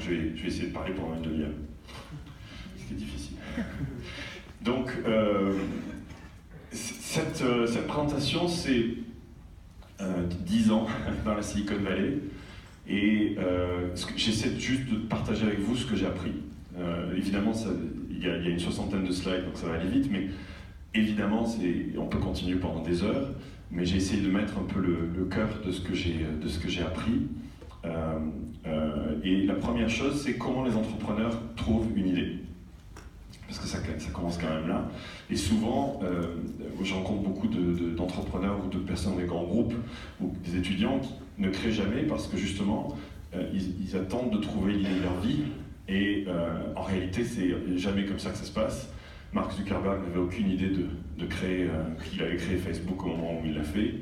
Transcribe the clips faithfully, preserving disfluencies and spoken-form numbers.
je vais, je vais essayer de parler pendant une demi-heure. Ce qui est difficile. Donc, euh, cette, euh, cette présentation, c'est euh, dix ans dans la Silicon Valley. Et euh, j'essaie juste de partager avec vous ce que j'ai appris. Euh, évidemment, il y, y a une soixantaine de slides, donc ça va aller vite, mais évidemment, on peut continuer pendant des heures, mais j'ai essayé de mettre un peu le, le cœur de ce que j'ai appris. Euh, euh, et la première chose, c'est comment les entrepreneurs trouvent une idée. Parce que ça, ça commence quand même là. Et souvent, euh, je rencontre beaucoup d'entrepreneurs de, de, ou de personnes des grands groupes ou des étudiants qui ne créent jamais parce que justement, euh, ils, ils attendent de trouver l'idée de leur vie. Et euh, en réalité, c'est jamais comme ça que ça se passe. Mark Zuckerberg n'avait aucune idée de, de créer, euh, qu'il avait créé Facebook au moment où il l'a fait.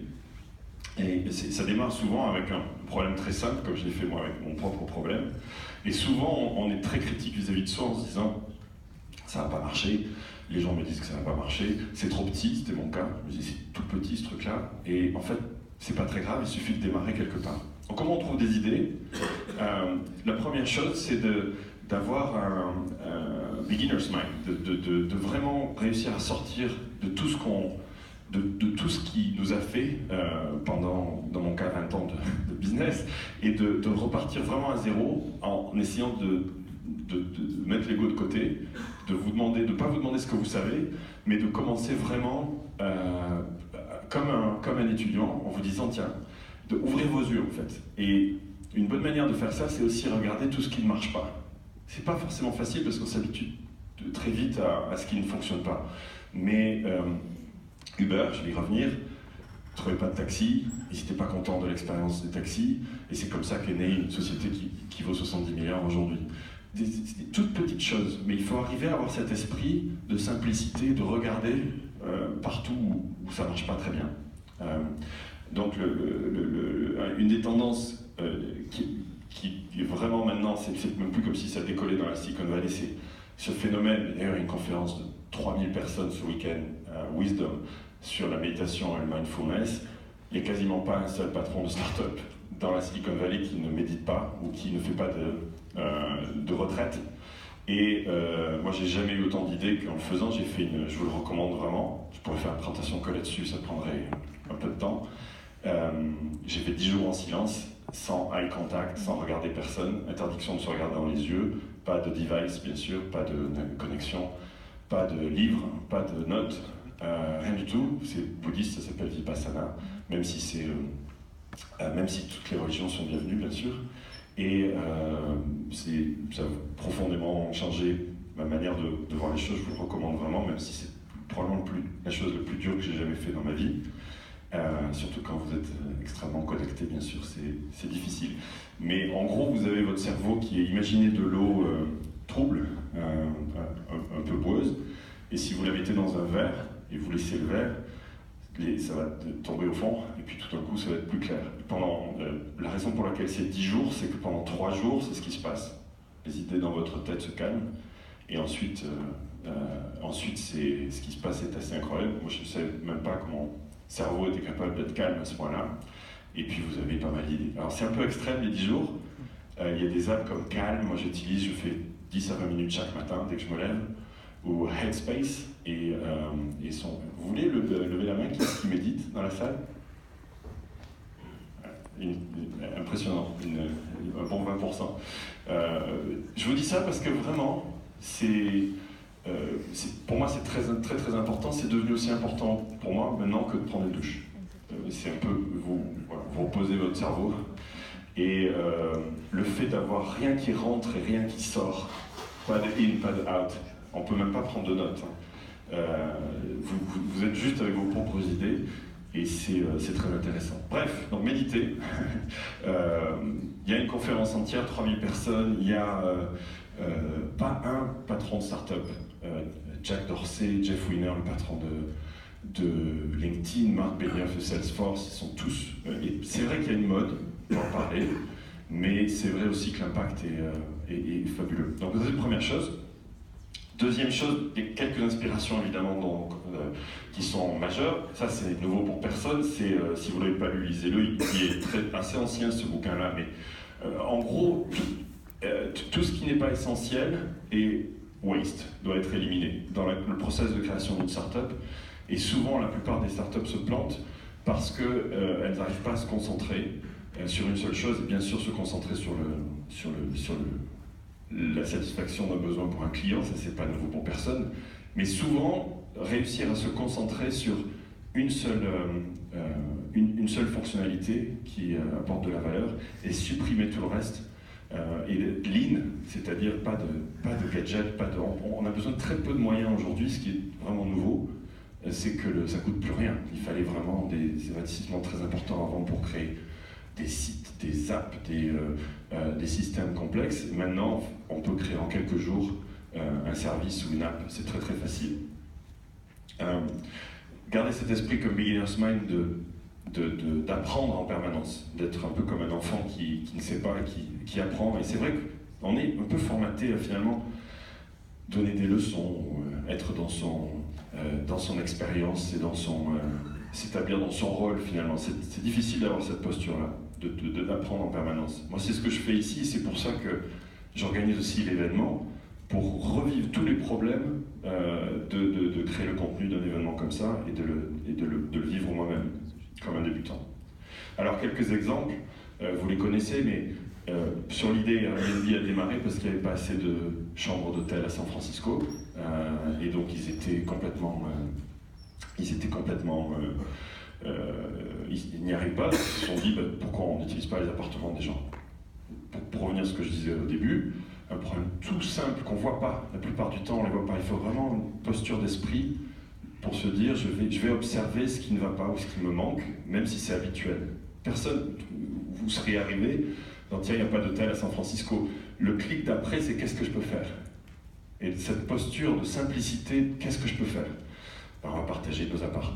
Et ça démarre souvent avec un problème très simple, comme je l'ai fait moi avec mon propre problème. Et souvent, on, on est très critique vis-à-vis de soi en se disant ça va pas marcher, les gens me disent que ça va pas marcher, c'est trop petit, c'était mon cas, je me dis c'est tout petit ce truc-là, et en fait, c'est pas très grave, il suffit de démarrer quelque part. Donc comment on trouve des idées? euh, La première chose, c'est d'avoir un, un beginner's mind, de, de, de, de vraiment réussir à sortir de tout ce qu'on, de, de tout ce qui nous a fait euh, pendant, dans mon cas, vingt ans de, de business, et de, de repartir vraiment à zéro en essayant de De, de mettre l'ego de côté, de vous demander, de pas vous demander ce que vous savez, mais de commencer vraiment euh, comme, un, comme un étudiant en vous disant tiens, de ouvrir vos yeux en fait. Et une bonne manière de faire ça, c'est aussi regarder tout ce qui ne marche pas. C'est pas forcément facile parce qu'on s'habitue très vite à, à ce qui ne fonctionne pas. Mais euh, Uber, je vais y revenir, ne trouvait pas de taxi, ils n'étaient pas contents de l'expérience des taxis, et c'est comme ça qu'est née une société qui, qui vaut soixante-dix milliards aujourd'hui. Des, des toutes petites choses, mais il faut arriver à avoir cet esprit de simplicité, de regarder euh, partout où, où ça ne marche pas très bien. Euh, donc le, le, le, une des tendances euh, qui, qui est vraiment maintenant, c'est même plus comme si ça décollait dans la Silicon Valley, c'est ce phénomène. D'ailleurs, une conférence de trois mille personnes ce week-end, euh, Wisdom, sur la méditation et le mindfulness. Il n'y a quasiment pas un seul patron de start-up dans la Silicon Valley qui ne médite pas ou qui ne fait pas de Euh, de retraite. Et euh, moi, j'ai jamais eu autant d'idées qu'en le faisant. J'ai fait une, je vous le recommande vraiment. Je pourrais faire une présentation que là-dessus, ça prendrait un peu de temps. Euh, j'ai fait dix jours en silence, sans eye contact, sans regarder personne, interdiction de se regarder dans les yeux, pas de device, bien sûr, pas de, de connexion, pas de livre, pas de notes, euh, rien du tout. C'est bouddhiste, ça s'appelle Vipassana, même si c'est, euh, même si toutes les religions sont bienvenues, bien sûr. Et euh, ça a profondément changé ma manière de, de voir les choses. Je vous le recommande vraiment, même si c'est probablement le plus, la chose la plus dure que j'ai jamais fait dans ma vie. Euh, surtout quand vous êtes extrêmement connecté, bien sûr, c'est difficile. Mais en gros, vous avez votre cerveau qui est, imaginez de l'eau euh, trouble, euh, un, un peu boueuse, et si vous la mettez dans un verre, et vous laissez le verre, Les, ça va tomber au fond, et puis tout d'un coup ça va être plus clair. Pendant, euh, la raison pour laquelle c'est dix jours, c'est que pendant trois jours, c'est ce qui se passe. Les idées dans votre tête se calment, et ensuite, euh, euh, ensuite c'est, ce qui se passe est assez incroyable. Moi je ne savais même pas comment mon cerveau était capable d'être calme à ce point-là, et puis vous avez pas mal d'idées. Alors c'est un peu extrême les dix jours, euh, il y a des apps comme Calm, moi j'utilise, je fais dix à vingt minutes chaque matin dès que je me lève, ou Headspace, et, euh, et son... Vous voulez le, lever la main qui, qui médite dans la salle? Une, une, impressionnant, une, un bon vingt pour cent. Euh, je vous dis ça parce que vraiment, c'est, euh, pour moi c'est très, très très important, c'est devenu aussi important pour moi maintenant que de prendre une douche. Euh, c'est un peu, vous, voilà, vous reposez votre cerveau, et euh, le fait d'avoir rien qui rentre et rien qui sort, pas de in, pas de out, on ne peut même pas prendre de notes. Hein. Euh, vous, vous, vous êtes juste avec vos propres idées, et c'est euh, très intéressant. Bref, donc méditer. euh, il y a une conférence entière, trois mille personnes, il y a euh, euh, pas un patron de start-up, euh, Jack Dorsey, Jeff Weiner, le patron de, de LinkedIn, Mark Benioff de Salesforce, ils sont tous... Euh, et c'est vrai qu'il y a une mode, on va en parler, mais c'est vrai aussi que l'impact est, euh, est, est fabuleux. Donc ça c'est la première chose. Deuxième chose, il y a quelques inspirations évidemment donc, euh, qui sont majeures. Ça c'est nouveau pour personne, c'est euh, si vous ne l'avez pas lu, lisez-le, il est très, assez ancien ce bouquin-là, mais euh, en gros, tout, euh, tout ce qui n'est pas essentiel est waste, doit être éliminé dans la, le process de création d'une startup. Et souvent, la plupart des startups se plantent parce qu'elles euh, n'arrivent pas à se concentrer euh, sur une seule chose, et bien sûr se concentrer sur, le, sur, le, sur le, la satisfaction d'un besoin pour un client, ça c'est pas nouveau pour personne, mais souvent réussir à se concentrer sur une seule, euh, euh, une, une seule fonctionnalité qui euh, apporte de la valeur et supprimer tout le reste. Euh, et lean, c'est-à-dire pas de, pas de gadgets, pas de, on, on a besoin de très peu de moyens aujourd'hui, ce qui est vraiment nouveau, c'est que le, ça ne coûte plus rien. Il fallait vraiment des, des investissements très importants avant pour créer des sites, des apps, des, euh, euh, des systèmes complexes. Et maintenant, on peut créer en quelques jours euh, un service ou une app, c'est très très facile. Euh, gardez cet esprit comme beginner's mind de d'apprendre en permanence, d'être un peu comme un enfant qui, qui ne sait pas et qui, qui apprend. Et c'est vrai qu'on est un peu formaté à finalement donner des leçons, euh, être dans son, euh, dans son expérience et dans son, euh, s'établir dans son rôle finalement. C'est difficile d'avoir cette posture-là, d'apprendre en permanence. Moi, c'est ce que je fais ici, c'est pour ça que j'organise aussi l'événement, pour revivre tous les problèmes euh, de, de, de créer le contenu d'un événement comme ça et de le, et de le, de le vivre moi-même, comme un débutant. Alors, quelques exemples, euh, vous les connaissez, mais euh, sur l'idée, Airbnb a démarré parce qu'il n'y avait pas assez de chambres d'hôtel à San Francisco, euh, et donc ils étaient complètement... Euh, ils étaient complètement... Euh, euh, ils n'y arrivaient pas, ils se sont dit, bah, pourquoi on n'utilise pas les appartements des gens? pour, pour revenir à ce que je disais au début, un problème tout simple qu'on ne voit pas, la plupart du temps on ne les voit pas, il faut vraiment une posture d'esprit pour se dire je vais, je vais observer ce qui ne va pas ou ce qui me manque, même si c'est habituel. Personne, vous serez arrivé, dans tiens, il n'y a pas d'hôtel à San Francisco. Le clic d'après, c'est qu'est-ce que je peux faire? Et cette posture de simplicité, qu'est-ce que je peux faire? Ben, on va partager nos apparts.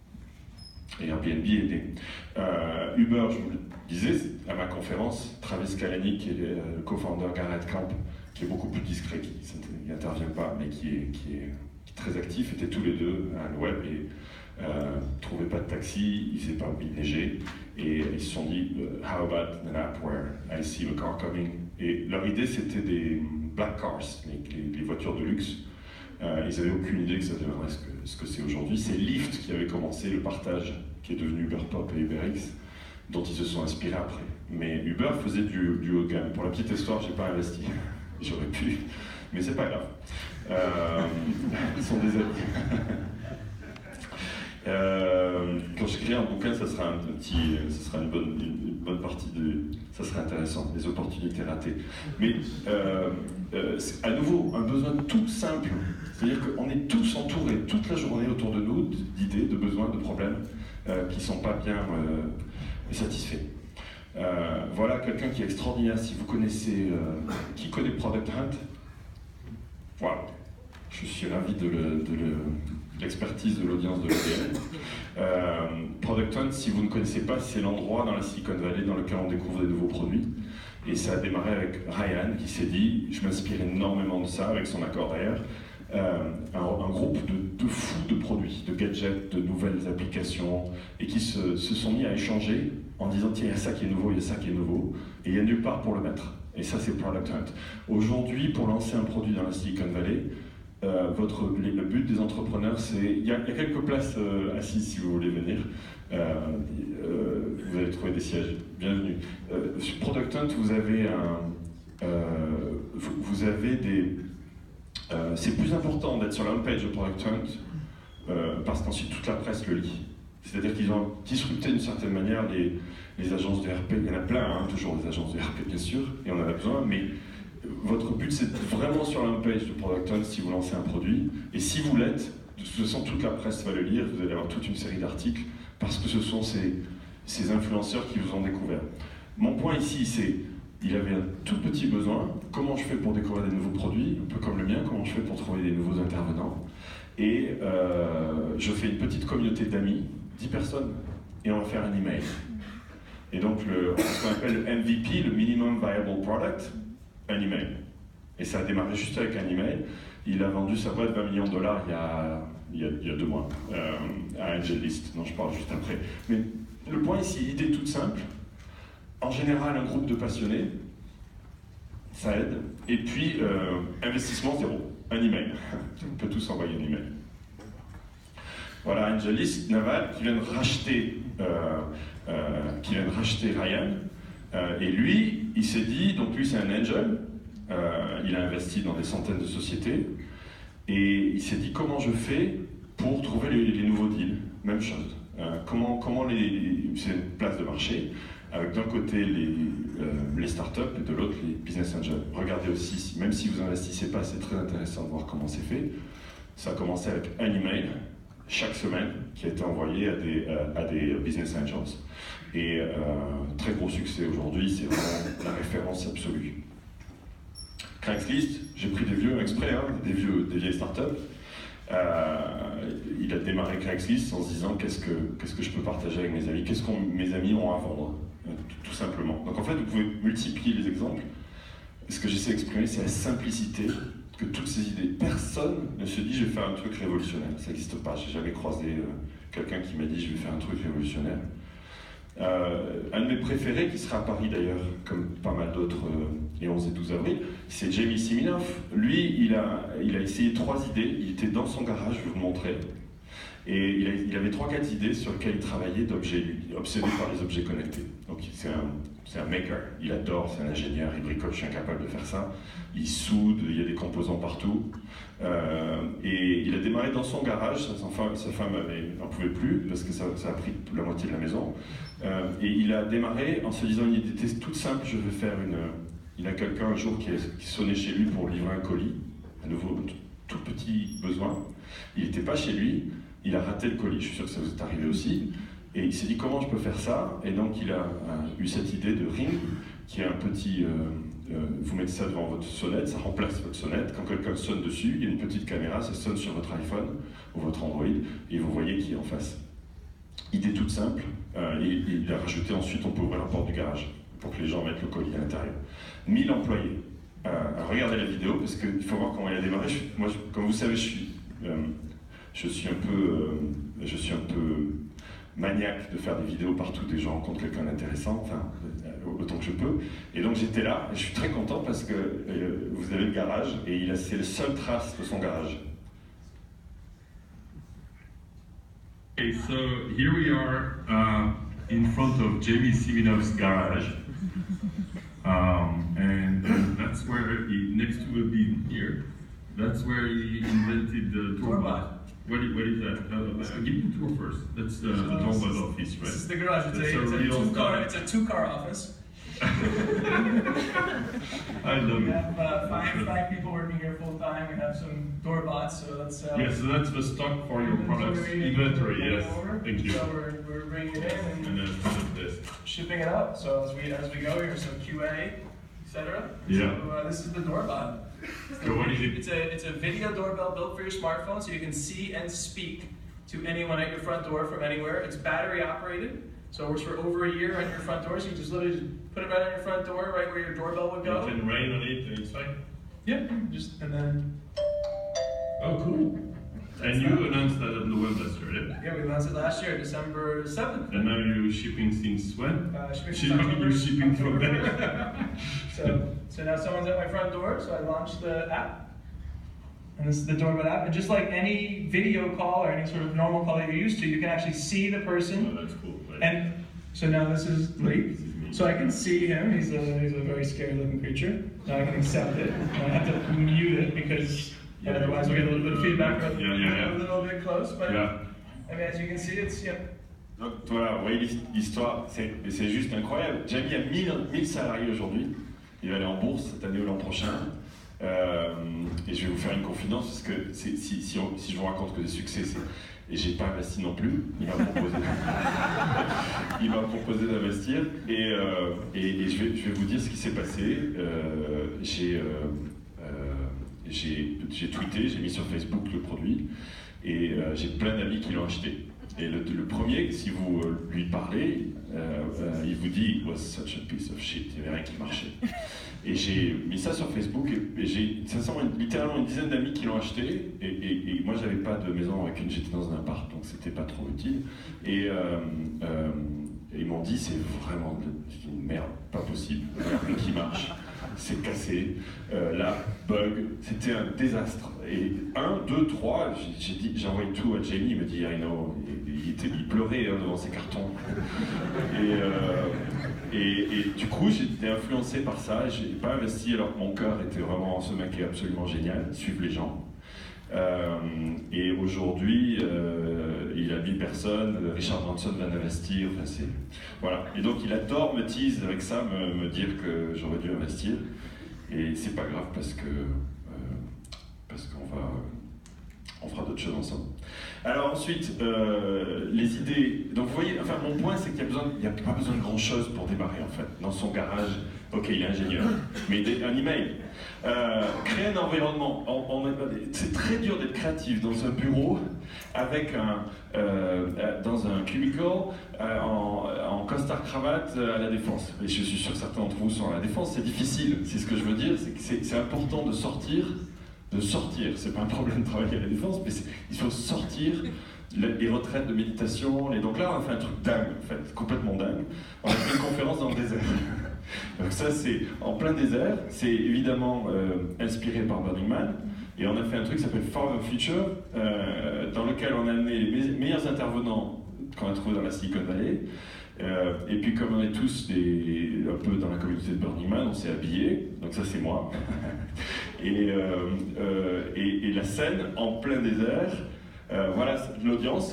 Et Airbnb est né. Euh, Uber, je vous le disais, à ma conférence, Travis Kalanick et le co-founder Garrett Camp, qui est beaucoup plus discret, qui n'intervient pas, mais qui est, qui est très actif, étaient tous les deux à le web et ne euh, trouvaient pas de taxi, ils ne savaient pas où il neigeait, et ils se sont dit « How about an app where I see a car coming ?» Et leur idée, c'était des black cars, les, les, les voitures de luxe. Euh, ils n'avaient aucune idée que ça deviendrait ce que ce que c'est aujourd'hui. C'est Lyft qui avait commencé le partage, qui est devenu Uber Pop et UberX, dont ils se sont inspirés après. Mais Uber faisait du, du haut de gamme. Pour la petite histoire, je n'ai pas investi. J'aurais pu, mais c'est pas grave. Euh, ils sont des amis. euh, quand j'écris un bouquin, ça sera un petit, ça sera une bonne, une bonne partie de, ça serait intéressant, des opportunités ratées. Mais euh, euh, c'est à nouveau un besoin tout simple, c'est-à-dire qu'on est tous entourés toute la journée autour de nous d'idées, de besoins, de problèmes euh, qui ne sont pas bien euh, satisfaits. Euh, voilà quelqu'un qui est extraordinaire. Si vous connaissez, euh, qui connaît Product Hunt, voilà. Je suis ravi de l'expertise de l'audience de l'O D N. Euh, Product Hunt, si vous ne connaissez pas, c'est l'endroit dans la Silicon Valley dans lequel on découvre des nouveaux produits. Et ça a démarré avec Ryan qui s'est dit, je m'inspire énormément de ça avec son accord d'ailleurs. Euh, un, un groupe de, de fous de produits, de gadgets, de nouvelles applications, et qui se, se sont mis à échanger en disant tiens, il y a ça qui est nouveau, il y a ça qui est nouveau, et il n'y a nulle part pour le mettre. Et ça, c'est Product Hunt. Aujourd'hui, pour lancer un produit dans la Silicon Valley, euh, votre, les, le but des entrepreneurs, c'est... Il y, y a quelques places euh, assises si vous voulez venir. Euh, euh, vous allez trouver des sièges. Bienvenue. Euh, sur Product Hunt, vous avez, un, euh, vous, vous avez des... Euh, c'est plus important d'être sur la homepage de Product Hunt euh, parce qu'ensuite toute la presse le lit. C'est-à-dire qu'ils ont disrupté d'une certaine manière les, les agences de R P. Il y en a plein, hein, toujours des agences de R P bien sûr, et on en a besoin, mais votre but c'est vraiment sur la homepage de Product Hunt si vous lancez un produit, et si vous l'êtes, de toute façon toute la presse va le lire, vous allez avoir toute une série d'articles, parce que ce sont ces, ces influenceurs qui vous ont découvert. Mon point ici c'est, il avait un tout petit besoin, comment je fais pour découvrir des nouveaux produits, un peu comme le mien, comment je fais pour trouver des nouveaux intervenants, et euh, je fais une petite communauté d'amis, dix personnes, et on va faire un email. Et donc, le, ce qu'on appelle le M V P, le Minimum Viable Product, un email. Et ça a démarré juste avec un email. Il a vendu sa boîte vingt millions de dollars il y a, il y a, il y a deux mois, euh, à AngelList, dont je parle juste après. Mais le point ici, idée toute simple. En général, un groupe de passionnés, ça aide. Et puis, euh, investissement zéro, un email. On peut tous envoyer un email. Voilà, Angelis Naval qui vient de racheter, euh, euh, qui vient de racheter Ryan. Euh, et lui, il s'est dit, donc lui c'est un angel, euh, il a investi dans des centaines de sociétés, et il s'est dit comment je fais pour trouver les, les nouveaux deals. Même chose. Euh, comment, comment les, c'est une place de marché, avec d'un côté les, euh, les startups et de l'autre les business angels. Regardez aussi, même si vous investissez pas, c'est très intéressant de voir comment c'est fait. Ça a commencé avec un email chaque semaine qui a été envoyé à des, euh, à des business angels. Et euh, très gros succès aujourd'hui, c'est vraiment la référence absolue. Craigslist, j'ai pris des vieux exprès, hein, des, vieux, des vieilles startups. Euh, il a démarré Craigslist en se disant qu'est-ce que, qu'est-ce que je peux partager avec mes amis, qu'est-ce que mes amis ont à vendre, tout, tout simplement. Donc en fait, vous pouvez multiplier les exemples. Ce que j'essaie d'exprimer, c'est la simplicité que toutes ces idées. Personne ne se dit je vais faire un truc révolutionnaire, ça n'existe pas. J'ai jamais croisé euh, quelqu'un qui m'a dit je vais faire un truc révolutionnaire. Euh, un de mes préférés, qui sera à Paris d'ailleurs, comme pas mal d'autres, euh, les onze et douze avril, c'est Jamie Siminoff. Lui, il a, il a essayé trois idées, il était dans son garage, je vais vous montrer, et il, a, il avait trois quatre idées sur lesquelles il travaillait d'objets, obsédé par les objets connectés. Donc c'est un, c'est un maker, il adore, c'est un ingénieur, il bricole, je suis incapable de faire ça, il soude, il y a des composants partout. Euh, et il a démarré dans son garage, sa femme, sa femme n'en pouvait plus parce que ça, ça a pris la moitié de la maison. Euh, et il a démarré en se disant il était toute simple, je vais faire une. Il a quelqu'un un jour qui, est, qui sonnait chez lui pour livrer un colis, à nouveau tout petit besoin. Il n'était pas chez lui, il a raté le colis, je suis sûr que ça vous est arrivé aussi. Et il s'est dit comment je peux faire ça, et donc il a, a eu cette idée de Ring, qui est un petit. Euh, Euh, vous mettez ça devant votre sonnette, ça remplace votre sonnette. Quand quelqu'un sonne dessus, il y a une petite caméra, ça sonne sur votre iPhone ou votre Android, et vous voyez qui est en face. Idée toute simple, euh, et, et il a rajouté ensuite, on peut ouvrir la porte du garage pour que les gens mettent le colis à l'intérieur. mille employés. Euh, regardez la vidéo, parce qu'il faut voir comment il a démarré. Je, moi, je, comme vous savez, je suis, euh, je suis un peu... Euh, je suis un peu maniaque de faire des vidéos partout dès que je rencontre quelqu'un d'intéressant, enfin, autant que je peux. Et donc j'étais là, et je suis très content parce que euh, vous avez le garage, et il a, c'est la seule trace de son garage. Okay, so here we are uh, in front of Jamie Siminoff's garage. Um, and that's where he, next to a bin here, that's where he invented the doorbell. What is, what is that? Uh, uh, give me the tour first. That's uh, the doorbell office, right? This is the garage. It's, That's a, a it's, a, real two car, car. it's a two-car office. I love We it. have uh, five, five people working here full time. We have some door bots, so that's uh, Yes, so that's the stock for your products. Inventory, yes. Thank you. So we're, we're bringing it in and, And then put this. shipping it out. So as we as we go, here's some Q A, et cetera. Yeah. So uh, this is the doorbot. So what is it? It's a it's a video doorbell built for your smartphone, so you can see and speak to anyone at your front door from anywhere. It's battery operated, so it works for over a year on your front door. So you just literally just put it right on your front door, right where your doorbell would go. You can rain on it and it's fine. Yeah, just and then. Oh, cool. And you announced that at the web last year, yeah? Yeah, we launched it last year, December seventh. And now you're shipping since when? Uh, shipping Shipping, October- you're shipping from October. there. So, so now someone's at my front door, so I launched the app. And this is the doorbell app. And just like any video call or any sort of normal call that you're used to, you can actually see the person. Oh, that's cool. Right. And so now this is Leade. This is me. So I can see him. He's a, he's a very scary looking creature. Now I can accept it. And I have to mute it because Yeah, otherwise we'll get a little bit of feedback. Yeah, yeah, yeah. A little bit close, but Yeah. I mean, as you can see, it's, yeah. Donc voilà, vous voyez l'histoire, c'est, c'est juste incroyable. Jamie a mille, mille salariés aujourd'hui, il va aller en bourse cette année ou l'an prochain. Euh, et je vais vous faire une confidence, parce que c'est, si, si, on, si je vous raconte que des succès, c'est, et j'ai pas investi non plus, il m'a proposé, il m'a proposé d'investir, et, euh, et, et je, vais, je vais vous dire ce qui s'est passé. Euh, j'ai, euh, euh, j'ai, j'ai tweeté, j'ai mis sur Facebook le produit, et euh, j'ai plein d'amis qui l'ont acheté. Et le, le premier, si vous euh, lui parlez, euh, euh, il vous dit « It was such a piece of shit », il n'y avait rien qui marchait. Et j'ai mis ça sur Facebook, et, et j'ai sincèrement, littéralement une dizaine d'amis qui l'ont acheté, et, et, et moi j'avais pas de maison avec une, j'étais dans un appart, donc c'était pas trop utile. Et, euh, euh, et ils m'ont dit « C'est vraiment une merde, pas possible, il n'y a rien qui marche ». c'est cassé, euh, là, bug, c'était un désastre. Et un, deux, trois, j'ai dit, j'ai envoyé tout à Jamie, il me dit, I know, il, il, était, il pleurait hein, devant ses cartons. Et, euh, et, et du coup, j'étais influencé par ça, j'ai pas investi alors que mon cœur était vraiment, ce mec est absolument génial, suivre les gens. Euh, et aujourd'hui, euh, il a mille personnes, Richard Branson vient d'investir, enfin c'est... Voilà. Et donc il adore me tease avec ça, me, me dire que j'aurais dû investir. Et c'est pas grave parce que euh, parce qu'on va... on fera d'autres choses ensemble. Alors ensuite, euh, les idées... Donc vous voyez, enfin mon point c'est qu'il n'y a, a pas besoin de grand chose pour démarrer en fait. Dans son garage, ok il est ingénieur, mais un email. Euh, créer un environnement, on, on c'est très dur d'être créatif dans un bureau avec un, euh, dans un cubicle euh, en, en costard cravate à la défense. Et je suis sûr que certains d'entre vous sont à la défense, c'est difficile, c'est ce que je veux dire, c'est que c'est important de sortir, de sortir, c'est pas un problème de travailler à la défense, mais il faut sortir les retraites de méditation, et donc là on a fait un truc dingue en fait, complètement dingue, on a fait une conférence dans le désert. Donc ça c'est en plein désert, c'est évidemment euh, inspiré par Burning Man, et on a fait un truc qui s'appelle For the Future, euh, dans lequel on a amené les meilleurs intervenants qu'on a trouvés dans la Silicon Valley, euh, et puis comme on est tous des, un peu dans la communauté de Burning Man, on s'est habillés, donc ça c'est moi, et, euh, euh, et, et la scène en plein désert, euh, voilà l'audience.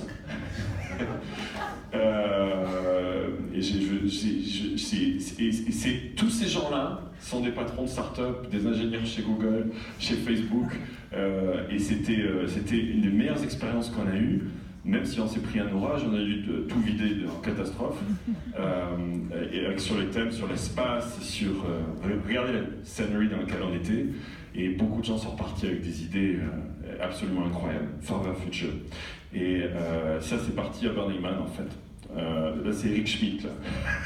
Euh, et je, je, je, je, c'est, tous ces gens-là sont des patrons de start-up, des ingénieurs chez Google, chez Facebook, euh, et c'était euh, c'était une des meilleures expériences qu'on a eues, même si on s'est pris un orage, on a dû tout vider en catastrophe, euh, et avec, sur les thèmes, sur l'espace, sur... Euh, regardez la scenery dans laquelle on était, et beaucoup de gens sont repartis avec des idées euh, absolument incroyables, For the Future. Et euh, ça, c'est parti à Burning Man, en fait. Euh, là, c'est Eric Schmidt, là.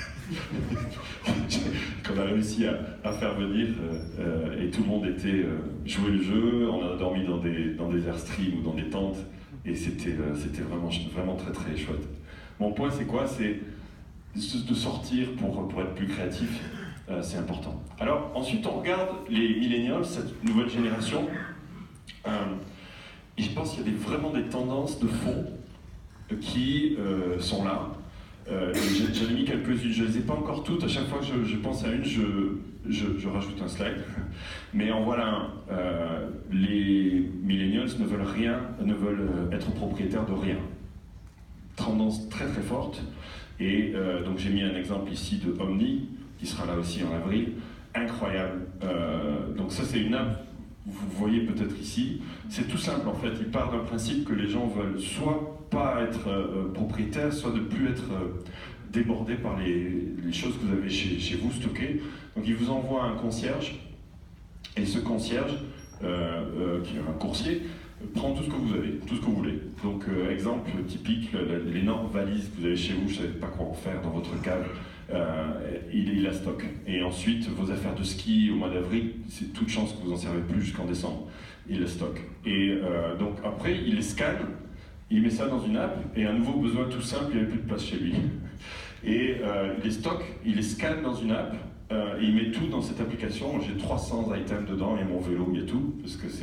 qu'on a réussi à, à faire venir, euh, et tout le monde était euh, jouer le jeu, on a dormi dans des, dans des airstreams ou dans des tentes, et c'était euh, c'était vraiment, vraiment très très chouette. Mon point, c'est quoi? C'est de sortir pour, pour être plus créatif, euh, c'est important. Alors, ensuite, on regarde les millennials, cette nouvelle génération, euh, et je pense qu'il y a des, vraiment des tendances de fond qui euh, sont là. Euh, J'en ai mis quelques-unes, je ne les ai pas encore toutes, à chaque fois que je, je pense à une, je, je, je rajoute un slide. Mais en voilà un. Euh, les millennials ne veulent rien, ne veulent être propriétaires de rien. Tendance très très forte. Et euh, donc j'ai mis un exemple ici de Omni, qui sera là aussi en avril. Incroyable. Euh, donc ça c'est une app, vous voyez peut-être ici. C'est tout simple en fait, il part d'un principe que les gens veulent soit pas être euh, propriétaires, soit de plus être euh, débordés par les, les choses que vous avez chez, chez vous stockées. Donc il vous envoie un concierge, et ce concierge, euh, euh, qui est un coursier, prend tout ce que vous avez, tout ce que vous voulez. Donc euh, exemple typique, l'énorme valise que vous avez chez vous, je ne savez pas quoi en faire dans votre cave, euh, il, il la stocke. Et ensuite, vos affaires de ski au mois d'avril, c'est toute chance que vous n'en servez plus jusqu'en décembre. Il la stocke. Et euh, donc après, il les scanne, il met ça dans une app, et un nouveau besoin tout simple, il n'y avait plus de place chez lui. Et euh, il les stocke, il les scanne dans une app, euh, et il met tout dans cette application. J'ai trois cents items dedans, et mon vélo, il y a tout, parce que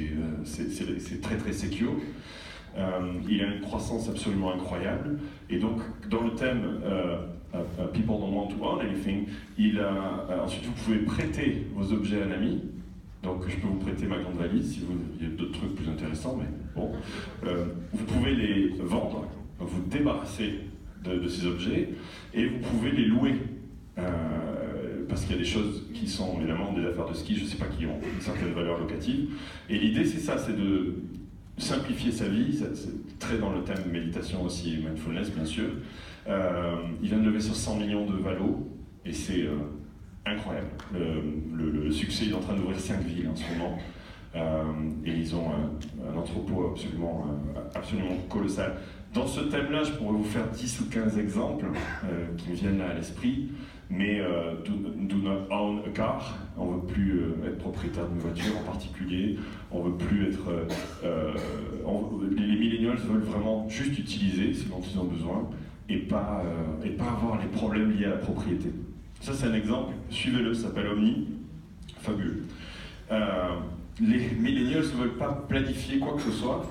c'est très très secure. Euh, il a une croissance absolument incroyable, et donc dans le thème euh, uh, People don't want to own anything, il a, euh, ensuite vous pouvez prêter vos objets à un ami. Donc je peux vous prêter ma grande valise si vous, il y a d'autres trucs plus intéressants, mais bon. Euh, vous pouvez les vendre, vous débarrasser de, de ces objets, et vous pouvez les louer. Euh, parce qu'il y a des choses qui sont évidemment des affaires de ski, je ne sais pas, qui ont une certaine valeur locative. Et l'idée c'est ça, c'est de simplifier sa vie, c'est très dans le thème méditation aussi, mindfulness bien sûr. Euh, il vient de lever sur cent millions de valos, et c'est euh, incroyable. Le, le, le succès, il est en train d'ouvrir cinq villes en ce moment, euh, et ils ont un, un entrepôt absolument, euh, absolument colossal. Dans ce thème-là, je pourrais vous faire dix ou quinze exemples euh, qui me viennent là à l'esprit, mais euh, do, do not own a car, on ne veut plus euh, être propriétaire d'une voiture en particulier, on ne veut plus être... Euh, on, les, les millennials veulent vraiment juste utiliser ce dont ils ont besoin, et pas, euh, et pas avoir les problèmes liés à la propriété. Ça c'est un exemple, suivez-le, ça s'appelle Omni. fabuleux. Euh, les millennials ne veulent pas planifier quoi que ce soit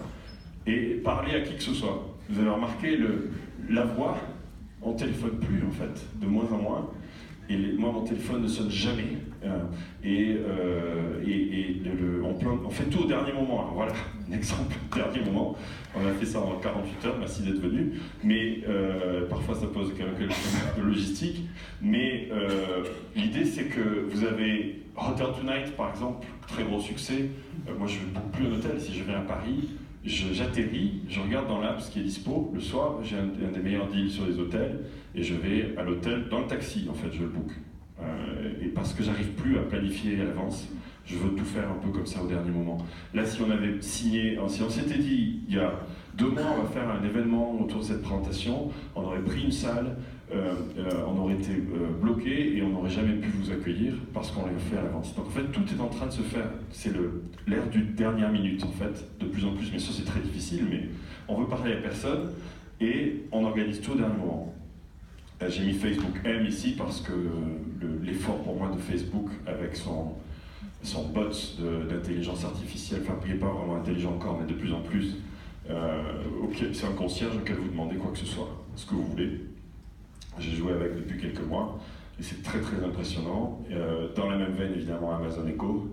et parler à qui que ce soit. Vous avez remarqué, le, la voix, on ne téléphone plus en fait, de moins en moins. Et les, moi, mon téléphone ne sonne jamais. Euh, et euh, et, et le, on, plan, on fait tout au dernier moment. Alors voilà, un exemple, dernier moment. On a fait ça en quarante-huit heures, merci d'être venu. Mais euh, parfois, ça pose quand même quelque chose de logistique. Mais euh, l'idée, c'est que vous avez Hotel Tonight, par exemple, très gros succès. Euh, moi, je ne book plus un hôtel. Si je viens à Paris, j'atterris, je, je regarde dans l'app ce qui est dispo. Le soir, j'ai un, un des meilleurs deals sur les hôtels. Et je vais à l'hôtel dans le taxi, en fait, je le book. Euh, et parce que j'arrive plus à planifier à l'avance, je veux tout faire un peu comme ça au dernier moment. Là, si on avait signé, si on s'était dit, il y a deux mois, on va faire un événement autour de cette présentation, on aurait pris une salle, euh, euh, on aurait été euh, bloqué et on n'aurait jamais pu vous accueillir parce qu'on l'avait fait à l'avance. Donc en fait, tout est en train de se faire. C'est l'ère du dernière minute, en fait, de plus en plus. Mais ça, c'est très difficile, mais on veut parler à personne et on organise tout au dernier moment. J'ai mis Facebook M ici parce que l'effort pour moi de Facebook avec son, son bot d'intelligence artificielle, enfin il n'est pas vraiment intelligent encore, mais de plus en plus, euh, okay, c'est un concierge auquel vous demandez quoi que ce soit, ce que vous voulez. J'ai joué avec depuis quelques mois et c'est très très impressionnant. Euh, dans la même veine évidemment Amazon Echo,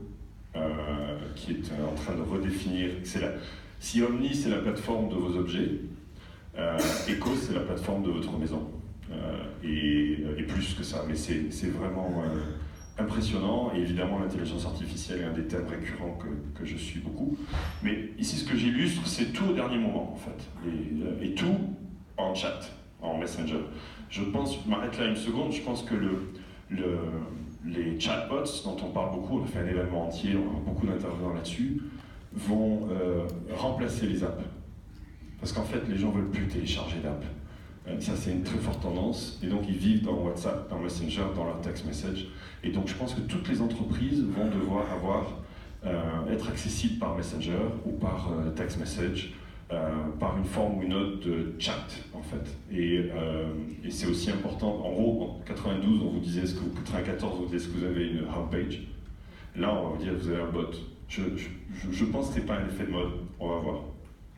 euh, qui est en train de redéfinir, la, si Omni c'est la plateforme de vos objets, euh, Echo c'est la plateforme de votre maison. Euh, et, et plus que ça, mais c'est vraiment euh, impressionnant, et évidemment l'intelligence artificielle est un des thèmes récurrents que, que je suis beaucoup. Mais ici ce que j'illustre, c'est tout au dernier moment en fait, et, et tout en chat, en Messenger. Je pense, je m'arrête là une seconde, je pense que le, le, les chatbots dont on parle beaucoup, on a fait un événement entier, on a beaucoup d'intervenants là-dessus, vont euh, remplacer les apps. Parce qu'en fait les gens ne veulent plus télécharger d'apps. Ça, c'est une très forte tendance, et donc ils vivent dans WhatsApp, dans Messenger, dans leur text message. Et donc je pense que toutes les entreprises vont devoir avoir, euh, être accessibles par Messenger ou par euh, text message, euh, par une forme ou une autre de chat, en fait. Et, euh, et c'est aussi important, en gros, en quatre-vingt-douze, on vous disait, est-ce que vous, quatre-vingt-quatorze, on vous disait, est-ce que vous avez une homepage? Là, on va vous dire, vous avez un bot. Je, je, je pense que ce n'est pas un effet de mode, on va voir.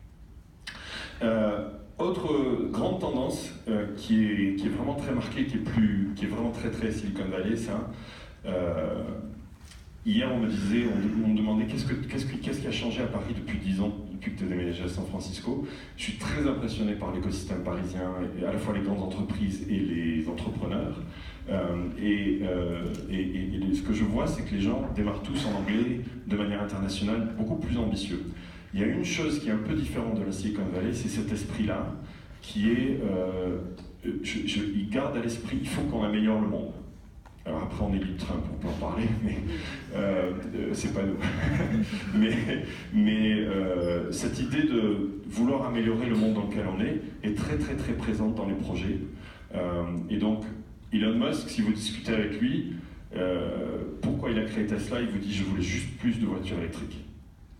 Euh, Autre grande tendance euh, qui, est, qui est vraiment très marquée, qui est, plus, qui est vraiment très très Silicon Valley, ça. Euh, hier, on me disait, on, on me demandait qu'est-ce que, qu'est-ce que, qu'est-ce qui a changé à Paris depuis dix ans, depuis que tu as déménagé à San Francisco. Je suis très impressionné par l'écosystème parisien, et à la fois les grandes entreprises et les entrepreneurs. Euh, et, euh, et, et, et ce que je vois, c'est que les gens démarrent tous en anglais de manière internationale, beaucoup plus ambitieux. Il y a une chose qui est un peu différente de la Silicon Valley, c'est cet esprit-là, qui est, euh, je, je, il garde à l'esprit, il faut qu'on améliore le monde. Alors après on élit Trump, on peut en parler, mais euh, c'est pas nous. mais mais euh, cette idée de vouloir améliorer le monde dans lequel on est est très très très présente dans les projets. Euh, et donc Elon Musk, si vous discutez avec lui, euh, pourquoi il a créé Tesla, il vous dit je voulais juste plus de voitures électriques. Pourquoi ?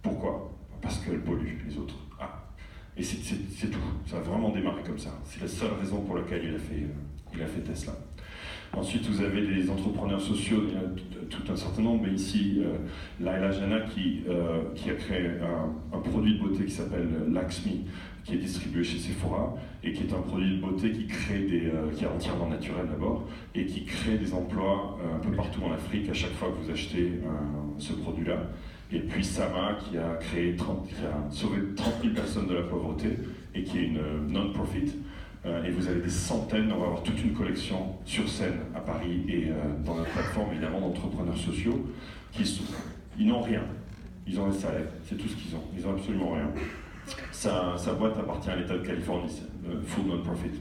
Parce qu'elles polluent les autres. Ah. Et c'est tout. Ça a vraiment démarré comme ça. C'est la seule raison pour laquelle il a fait, euh, il a fait Tesla. Ensuite, vous avez les entrepreneurs sociaux, il y en a tout un certain nombre, mais ici, euh, Laila Jana qui, euh, qui a créé un, un produit de beauté qui s'appelle Laxmi, qui est distribué chez Sephora, et qui est un produit de beauté qui, crée des, euh, qui est entièrement naturel d'abord, et qui crée des emplois euh, un peu partout en Afrique à chaque fois que vous achetez euh, ce produit-là. Et puis Sama qui a créé trente, qui a sauvé trente mille personnes de la pauvreté et qui est une euh, non-profit. Euh, et vous avez des centaines, on va avoir toute une collection sur scène à Paris et euh, dans notre plateforme évidemment d'entrepreneurs sociaux qui sont, ils n'ont rien. Ils ont un salaire, c'est tout ce qu'ils ont. Ils n'ont absolument rien. Sa, sa boîte appartient à l'État de Californie, c'est euh, full non-profit.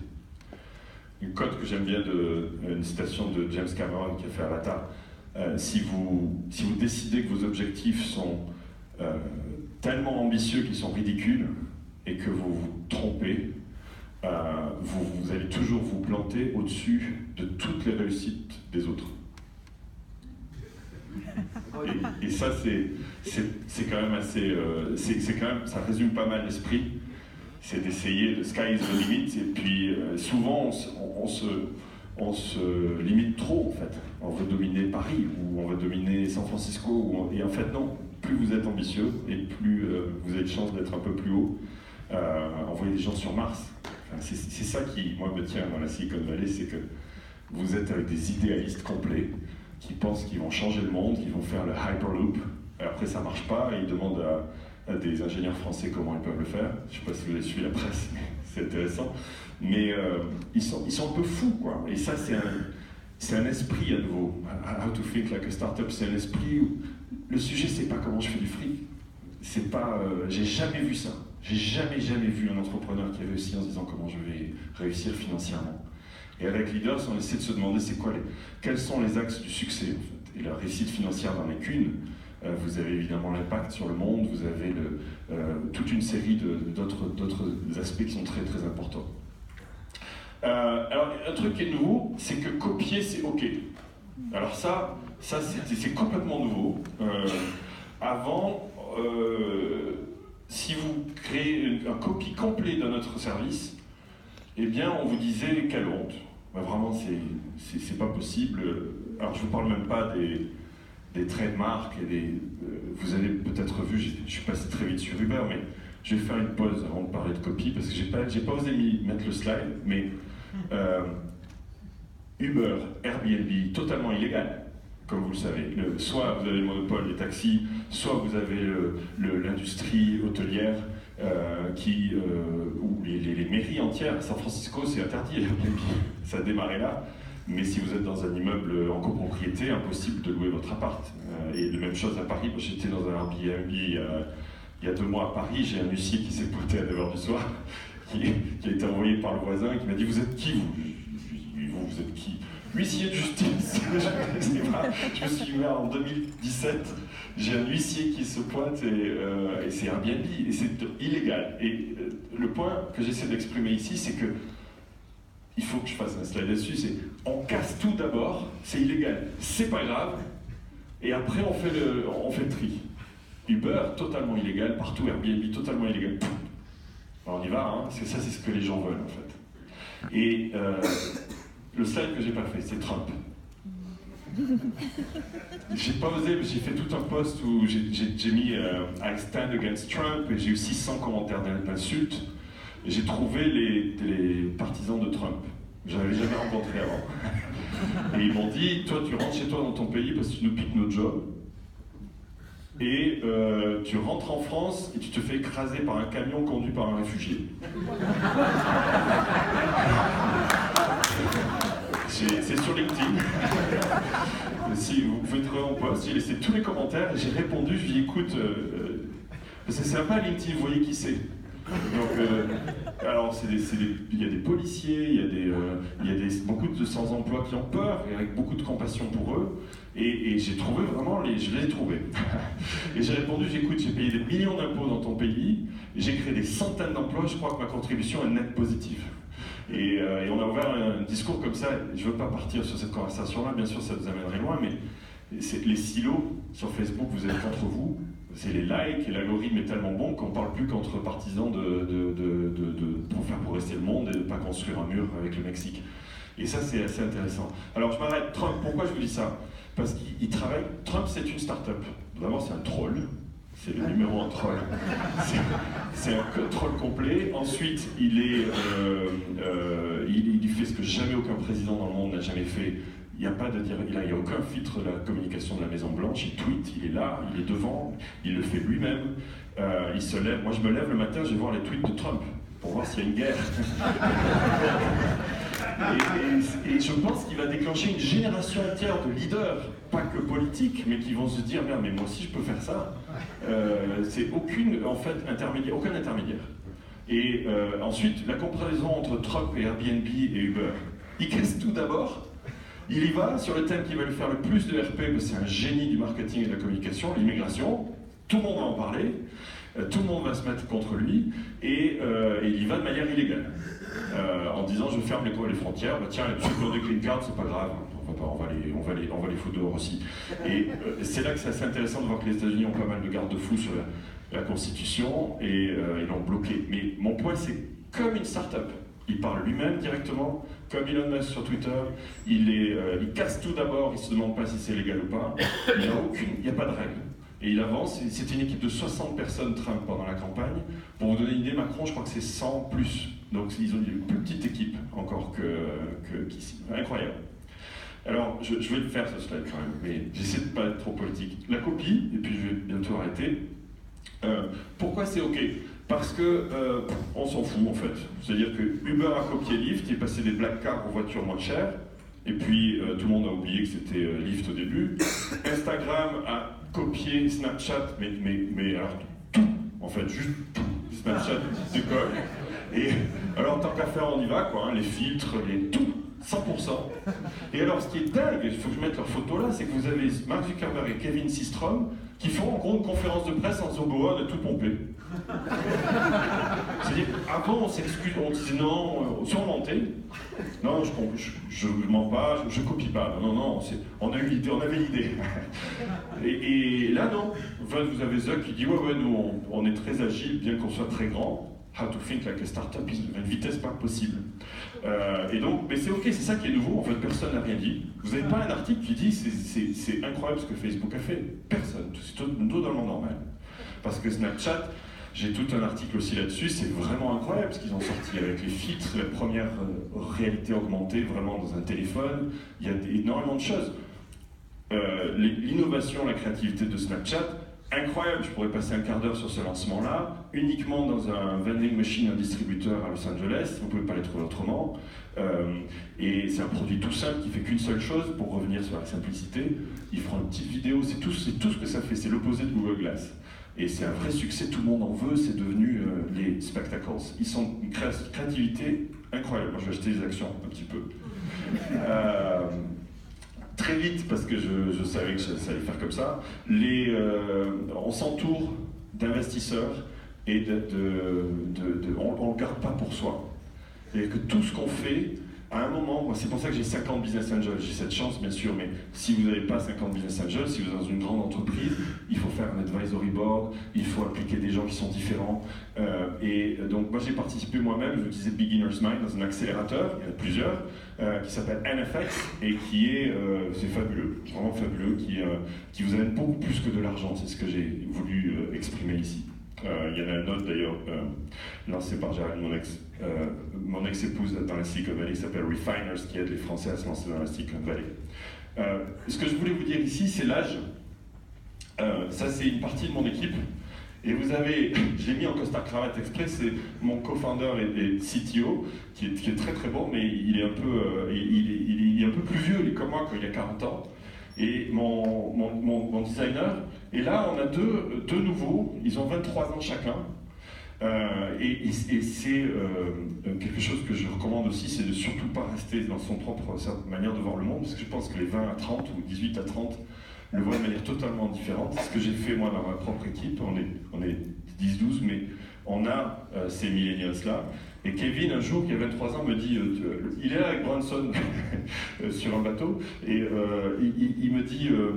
Une quote que j'aime bien, de, une citation de James Cameron qui a fait Avatar. Euh, si, vous, si vous décidez que vos objectifs sont euh, tellement ambitieux qu'ils sont ridicules et que vous vous trompez, euh, vous, vous allez toujours vous planter au-dessus de toutes les réussites des autres. Et, et ça, c'est quand même assez... Euh, c'est quand même, ça résume pas mal l'esprit. C'est d'essayer, le sky is the limit, et puis euh, souvent on, on, on se... on se limite trop en fait. On veut dominer Paris ou on veut dominer San Francisco. Ou on... Et en fait non, plus vous êtes ambitieux et plus euh, vous avez de chance d'être un peu plus haut. Euh, envoyer des gens sur Mars. Enfin, c'est ça qui, moi, me tient dans la Silicon Valley, c'est que vous êtes avec des idéalistes complets qui pensent qu'ils vont changer le monde, qu'ils vont faire le Hyperloop. Et après ça marche pas et ils demandent à, à des ingénieurs français comment ils peuvent le faire. Je sais pas si vous avez suivi la presse, mais c'est intéressant. Mais euh, ils, sont, ils sont un peu fous, quoi. Et ça, c'est un, c'est un esprit à nouveau. How to think like a startup, c'est un esprit où le sujet, c'est pas comment je fais du fric. C'est pas, euh, j'ai jamais vu ça. J'ai jamais, jamais vu un entrepreneur qui a réussi en se disant comment je vais réussir financièrement. Et avec Leade.rs, on essaie de se demander c'est quoi les, quels sont les axes du succès en fait. Et la réussite financière n'en est qu'une. Euh, vous avez évidemment l'impact sur le monde, vous avez le, euh, toute une série d'autres aspects qui sont très très importants. Euh, alors un truc qui est nouveau, c'est que copier c'est ok. Alors ça, ça c'est complètement nouveau. Euh, avant, euh, si vous créez un copie complet de notre service, eh bien on vous disait quelle honte. Ben, vraiment c'est pas possible. Alors je vous parle même pas des, des trademarks et des. Euh, vous avez peut-être vu, je suis passé très vite sur Uber, mais je vais faire une pause avant de parler de copie parce que j'ai pas, j'ai pas osé mettre le slide, mais euh, Uber, Airbnb, totalement illégal. Comme vous le savez, le, soit vous avez le monopole des taxis, soit vous avez l'industrie hôtelière euh, qui, euh, ou les, les, les mairies entières. À San Francisco, c'est interdit, ça a démarré là. Mais si vous êtes dans un immeuble en copropriété, impossible de louer votre appart. Euh, et la même chose à Paris. J'étais dans un Airbnb euh, il y a deux mois à Paris, j'ai un huissier qui s'est pointé à neuf heures du soir, qui, qui a été envoyé par le voisin et qui m'a dit « Vous êtes qui vous ?» Je dis « Vous, vous êtes qui ?» Huissier de justice. Je me suis dit, en deux mille dix-sept, j'ai un huissier qui se pointe et, euh, et c'est Airbnb, et c'est illégal. Et euh, le point que j'essaie d'exprimer ici, c'est que il faut que je fasse un slide là-dessus, c'est on casse tout d'abord, c'est illégal, c'est pas grave, et après on fait le, on fait le tri. Uber, totalement illégal, partout, Airbnb, totalement illégal. Alors on y va, hein, parce que ça c'est ce que les gens veulent en fait. Et euh, le slide que j'ai pas fait, c'est Trump. J'ai pas osé, mais j'ai fait tout un post où j'ai mis euh, I stand against Trump et j'ai eu six cents commentaires d'insultes. Et j'ai trouvé les, les partisans de Trump. Je n'avais jamais rencontré avant. Et ils m'ont dit, toi tu rentres chez toi dans ton pays parce que tu nous piques nos jobs. Et euh, tu rentres en France et tu te fais écraser par un camion conduit par un réfugié. C'est sur LinkedIn. Si vous pouvez trouver mon post, j'ai laissé tous les commentaires et j'ai répondu, je lui ai dit écoute, euh, c'est sympa LinkedIn, vous voyez qui c'est. Donc, euh, alors c'est des, des, il y a des policiers, il y a, des, euh, il y a des, beaucoup de sans-emploi qui ont peur et avec beaucoup de compassion pour eux. Et, et j'ai trouvé vraiment, les, je les ai trouvés. Et j'ai répondu, j'écoute, j'ai payé des millions d'impôts dans ton pays, j'ai créé des centaines d'emplois, je crois que ma contribution est nette positive. Et, euh, et on a ouvert un, un discours comme ça, je ne veux pas partir sur cette conversation-là, bien sûr ça vous amènerait loin, mais les silos sur Facebook, vous êtes entre vous, c'est les likes et l'algorithme est tellement bon qu'on ne parle plus qu'entre partisans de, de, de, de, de pour faire progresser le monde et de ne pas construire un mur avec le Mexique. Et ça c'est assez intéressant. Alors je m'arrête, Trump, pourquoi je vous dis ça? Parce qu'il travaille, Trump c'est une start-up, d'abord c'est un troll. C'est le numéro un troll. C'est un troll complet. Ensuite, il, est, euh, euh, il, il fait ce que jamais aucun président dans le monde n'a jamais fait. Il n'y a pas de dire, il n'y a, a aucun filtre de la communication de la Maison Blanche. Il tweet, il est là, il est devant, il le fait lui-même. Euh, il se lève. Moi, je me lève le matin, je vais voir les tweets de Trump pour voir s'il y a une guerre. Et, et, et je pense qu'il va déclencher une génération entière de leaders, pas que politiques, mais qui vont se dire merde, mais moi aussi je peux faire ça. Euh, c'est aucune en fait intermédiaire, aucun intermédiaire. Et euh, ensuite la comparaison entre Trump et Airbnb et Uber. Il casse tout d'abord. Il y va sur le thème qui va lui faire le plus de R P, parce que c'est un génie du marketing et de la communication, l'immigration. Tout le monde va en parler. Tout le monde va se mettre contre lui et, euh, et il y va de manière illégale. Euh, en disant je ferme les, les frontières, bah, tiens, ceux qui ont des green cards, c'est pas grave, on va, pas, on, va les, on, va les, on va les foutre dehors aussi. Et euh, c'est là que c'est assez intéressant de voir que les États-Unis ont pas mal de garde-fous sur la, la Constitution et euh, ils l'ont bloqué. Mais mon point, c'est comme une start-up. Il parle lui-même directement, comme Elon Musk sur Twitter. Il, est, euh, il casse tout d'abord, il ne se demande pas si c'est légal ou pas. Il n'y a aucune, il n'y a pas de règle. Et il avance. C'était une équipe de soixante personnes Trump pendant la campagne. Pour vous donner une idée, Macron, je crois que c'est cent plus. Donc ils ont une plus petite équipe encore que, que qu'ici. Incroyable. Alors, je, je vais le faire ce slide quand même, mais j'essaie de ne pas être trop politique. La copie, et puis je vais bientôt arrêter. Euh, pourquoi c'est OK? Parce que euh, on s'en fout en fait. C'est-à-dire que Uber a copié Lyft, il est passé des black cars aux voitures moins chères, et puis euh, tout le monde a oublié que c'était euh, Lyft au début. Instagram a copié Snapchat, mais, mais, mais alors tout, en fait, juste tout. Snapchat décolle. Et alors tant qu'à faire, on y va, quoi, hein, les filtres, les tout. cent pour cent. Et alors, ce qui est dingue, il faut que je mette leur photo là, c'est que vous avez Mark Zuckerberg et Kevin Systrom qui font en gros une conférence de presse en Zoboa de tout pomper. C'est-à-dire, avant on s'excuse, on disait non, on surmontait. Non, je, je, je mens pas, je, je copie pas. Non, non, on a eu l'idée, on avait l'idée. Et, et là, non. Enfin, vous avez Zuck qui dit ouais, ouais, nous on, on est très agile, bien qu'on soit très grand. How to think like a startup, à une vitesse pas possible. Euh, et donc, mais c'est ok, c'est ça qui est nouveau, en fait, personne n'a rien dit. Vous n'avez pas un article qui dit c'est incroyable ce que Facebook a fait. Personne, c'est totalement normal. Parce que Snapchat, j'ai tout un article aussi là-dessus, c'est vraiment incroyable ce qu'ils ont sorti avec les filtres, la première euh, réalité augmentée vraiment dans un téléphone. Il y a des, énormément de choses. Euh, L'innovation, la créativité de Snapchat, incroyable, je pourrais passer un quart d'heure sur ce lancement-là, uniquement dans un vending machine, un distributeur à Los Angeles, vous ne pouvez pas les trouver autrement. Euh, et c'est un produit tout simple qui fait qu'une seule chose, pour revenir sur la simplicité, ils feront une petite vidéo, c'est tout, tout ce que ça fait, c'est l'opposé de Google Glass. Et c'est un vrai succès, tout le monde en veut, c'est devenu euh, les spectacles. Ils sont une cré créativité incroyable, moi je vais acheter des actions un petit peu. Euh, Très vite, parce que je, je savais que ça allait faire comme ça, les, euh, on s'entoure d'investisseurs et de, de, de, de, on ne le garde pas pour soi. Et que tout ce qu'on fait, à un moment, c'est pour ça que j'ai cinquante business angels, j'ai cette chance bien sûr, mais si vous n'avez pas cinquante business angels, si vous êtes dans une grande entreprise, il faut faire un advisory board, il faut appliquer des gens qui sont différents. Euh, et donc moi j'ai participé moi-même, je vous disais Beginner's Mind, dans un accélérateur, il y en a plusieurs, euh, qui s'appelle N F X et qui est, euh, c'est fabuleux, vraiment fabuleux, qui, euh, qui vous amène beaucoup plus que de l'argent, c'est ce que j'ai voulu euh, exprimer ici. Euh, il y en a un autre d'ailleurs, euh, lancé par Gérald, mon ex, euh, mon ex-épouse dans la Silicon Valley, qui s'appelle Refiners, qui aide les Français à se lancer dans la Silicon Valley. Euh, ce que je voulais vous dire ici, c'est l'âge. Euh, ça, c'est une partie de mon équipe. Et vous avez, j'ai mis en costard-cravate exprès, c'est mon co-founder et, et C T O, qui est, qui est très très bon, mais il est un peu, euh, il, il, il est un peu plus vieux, il est comme moi, quand il a quarante ans. Et mon, mon, mon, mon designer, et là on a deux, deux nouveaux, ils ont vingt-trois ans chacun, euh, et, et, et c'est euh, quelque chose que je recommande aussi, c'est de surtout pas rester dans son propre sa manière de voir le monde, parce que je pense que les vingt à trente ou dix-huit à trente le voient de manière totalement différente. C'est ce que j'ai fait moi dans ma propre équipe, on est, on est dix douze, mais on a euh, ces millennials-là. Et Kevin, un jour, qui a vingt-trois ans, me dit, euh, il est là avec Branson sur un bateau, et euh, il, il me dit, euh,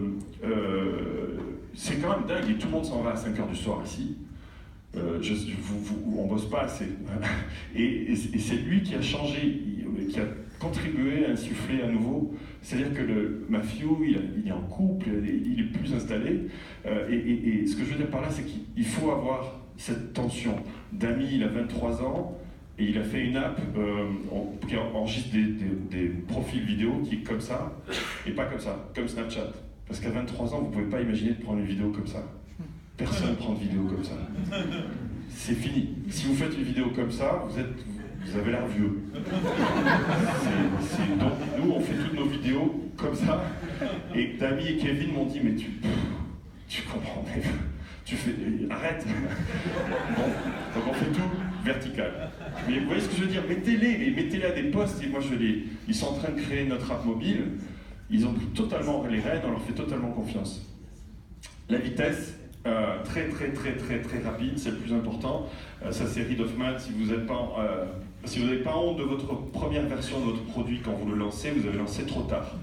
euh, c'est quand même dingue, et tout le monde s'en va à cinq heures du soir ici, euh, je, vous, vous, on bosse pas assez. Et, et, et c'est lui qui a changé, qui a contribué à insuffler à nouveau, c'est-à-dire que le mafieux, il, il est en couple, il est plus installé, euh, et, et, et ce que je veux dire par là, c'est qu'il faut avoir cette tension. Dami, il a vingt-trois ans, et il a fait une app euh, qui enregistre des, des, des profils vidéo qui est comme ça, et pas comme ça, comme Snapchat. Parce qu'à vingt-trois ans, vous ne pouvez pas imaginer de prendre une vidéo comme ça. Personne ne prend de vidéo comme ça. C'est fini. Si vous faites une vidéo comme ça, vous, êtes, vous avez l'air vieux. C'est, c'est, donc, nous, on fait toutes nos vidéos comme ça. Et Dami et Kevin m'ont dit, mais tu, tu comprends, mais tu fais, arrête. Bon, donc on fait tout vertical. Mais vous voyez ce que je veux dire, mettez-les, mettez-les à des postes, et moi je les... Ils sont en train de créer notre app mobile, ils ont pris totalement les rênes, on leur fait totalement confiance. La vitesse, euh, très très très très très rapide, c'est le plus important. Euh, ça c'est Reid Hoffman, si vous n'avez pas, euh, si vous n'avez pas honte de votre première version de votre produit quand vous le lancez, vous avez lancé trop tard.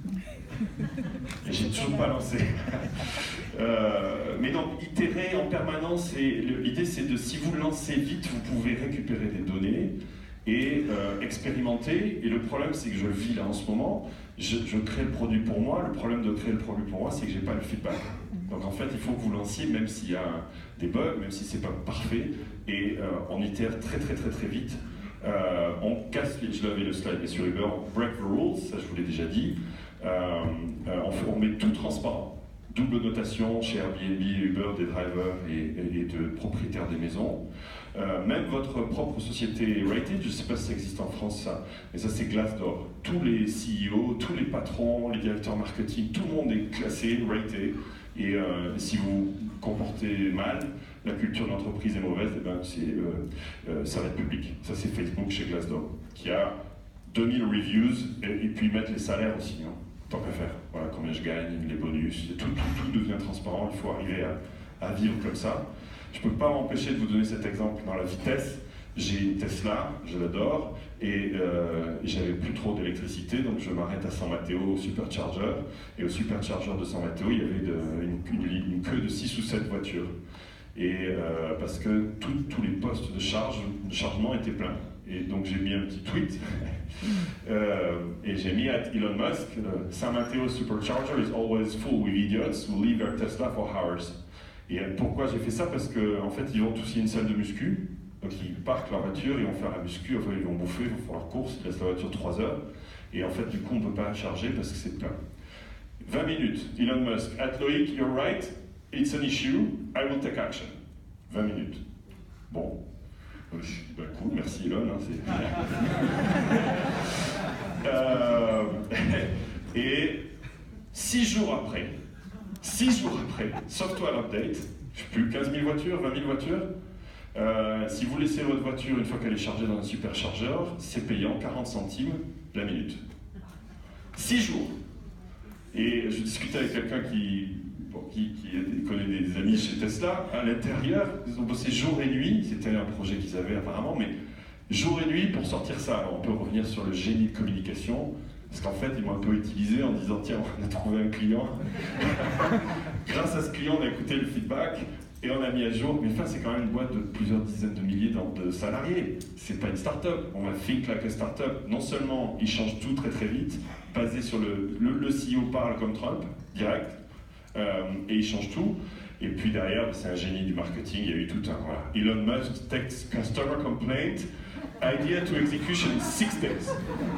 Et j'ai toujours pas lancé. euh, mais donc, itérer en permanence, l'idée c'est de, si vous le lancez vite, vous pouvez récupérer des données, et euh, expérimenter. Et le problème, c'est que je le vis là en ce moment. Je, je crée le produit pour moi. Le problème de créer le produit pour moi, c'est que j'ai pas le feedback. Donc en fait, il faut que vous lanciez, même s'il y a des bugs, même si c'est pas parfait, et euh, on itère très très très très vite. Euh, on casse les, je l'avais le slide, mais sur Uber, on break the rules, ça je vous l'ai déjà dit. Euh, euh, on, fait, on met tout transparent. Double notation chez Airbnb, Uber, des drivers et, et, et de propriétaires des maisons. Euh, même votre propre société est rated, je ne sais pas si ça existe en France ça, mais ça c'est Glassdoor. Tous les C E O, tous les patrons, les directeurs marketing, tout le monde est classé, rated. Et euh, si vous vous comportez mal, la culture d'entreprise est mauvaise, et ben c'est, euh, euh, ça va être public. Ça c'est Facebook chez Glassdoor, qui a deux mille reviews, et, et puis mettre les salaires aussi, hein, tant qu'à faire. Voilà combien je gagne, les bonus, tout, tout, tout devient transparent, il faut arriver à, à vivre comme ça. Je ne peux pas m'empêcher de vous donner cet exemple dans la vitesse. J'ai une Tesla, je l'adore, et euh, j'avais plus trop d'électricité, donc je m'arrête à San Mateo au supercharger. Et au supercharger de San Mateo, il y avait de, une, une, une queue de six ou sept voitures. Et euh, parce que tous les postes de, charge, de chargement étaient pleins. Et donc j'ai mis un petit tweet, euh, et j'ai mis à Elon Musk, « San Mateo supercharger is always full with idiots who leave their Tesla for hours ». Et pourquoi j'ai fait ça? Parce qu'en en fait, ils ont tous une salle de muscu. Donc ils parquent leur voiture, ils vont faire la muscu, enfin ils vont bouffer, ils vont faire leur course, ils laissent la voiture trois heures. Et en fait, du coup, on ne peut pas charger parce que c'est plein. vingt minutes, Elon Musk, at Loic, you're right, it's an issue, I will take action. vingt minutes. Bon, ben, cool, merci Elon. Hein, euh, et six jours après, six jours après, software update, je sais plus, quinze mille voitures, vingt mille voitures. Euh, si vous laissez votre voiture une fois qu'elle est chargée dans un superchargeur, c'est payant quarante centimes la minute. six jours. Et je discutais avec quelqu'un qui, bon, qui, qui connaît des amis chez Tesla. À l'intérieur, ils ont bossé jour et nuit. C'était un projet qu'ils avaient apparemment, mais jour et nuit pour sortir ça. Alors on peut revenir sur le génie de communication. Parce qu'en fait, ils m'ont un peu utilisé en disant « Tiens, on a trouvé un client. » Grâce à ce client, on a écouté le feedback. Et on a mis à jour, mais enfin c'est quand même une boîte de plusieurs dizaines de milliers de salariés. C'est pas une start-up. On va think like a start-up. Non seulement ils changent tout très très vite, basé sur le, le, le C E O parle comme Trump, direct, euh, et ils changent tout. Et puis derrière, c'est un génie du marketing. Il y a eu tout un voilà. Elon Musk takes customer complaint, idea to execution in six days.